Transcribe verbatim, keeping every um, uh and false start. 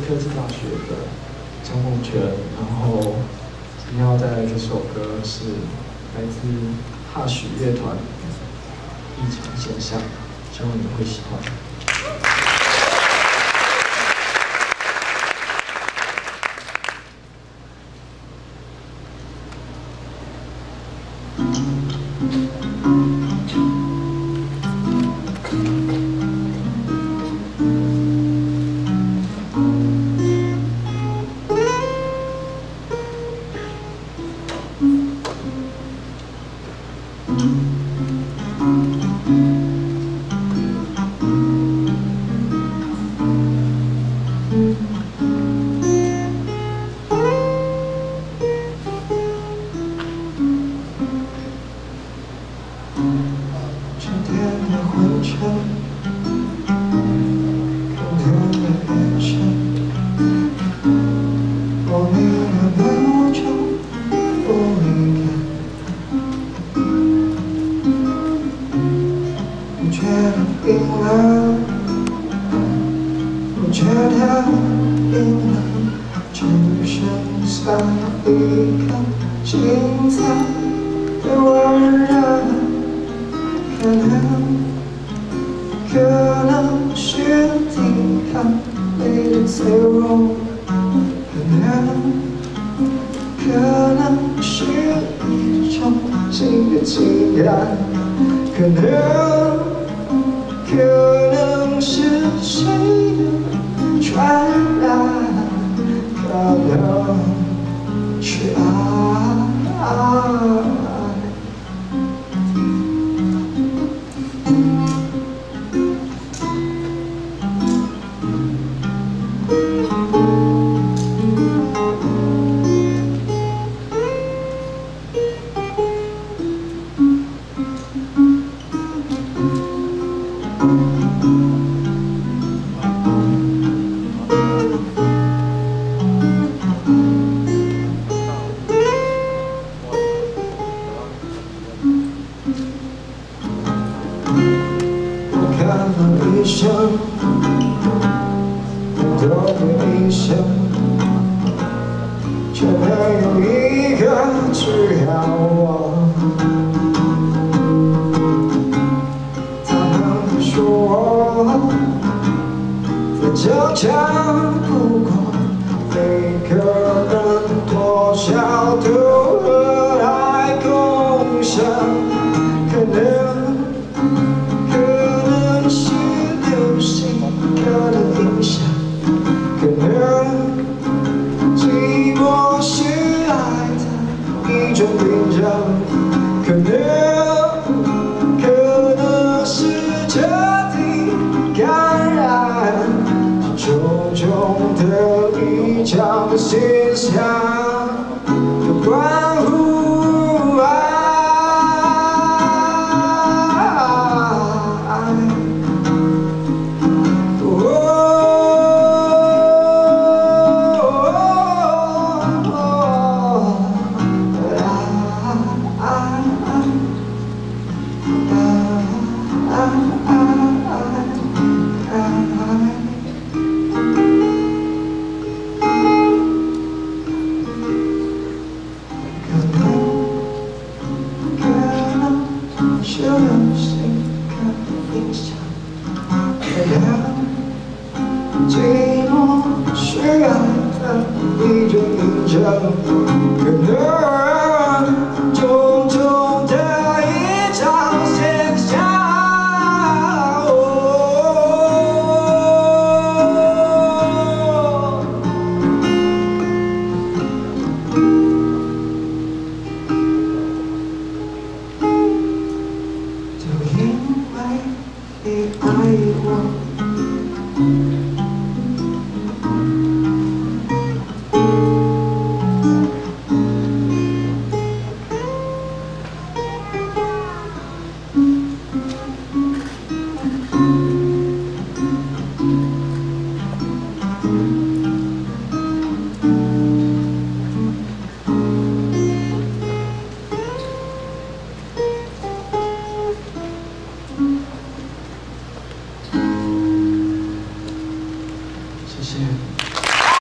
科技大学的张梦泉，然后今天要带来这首歌是来自哈许乐团《异常现象》，希望你们会喜欢。 春天的灰尘，冬天的夜深，莫名的闹钟不离开，不觉得冰冷，不觉得冰冷，只剩下一颗精彩的温热。 可能，可能是抵抗你的脆弱，可能，可能是一种新的情感，可能，可能是谁的传染，可能是爱。 看了医生，很多个医生，却没有一个治疗我。他们说我再坚强不过，每个人多少都和爱共生，可能。 可能寂寞是爱的一种病症，可能可能是彻底感染，是种种的异常现象的关乎爱。 是流行的影响，可能寂寞是爱的一种印证，可能。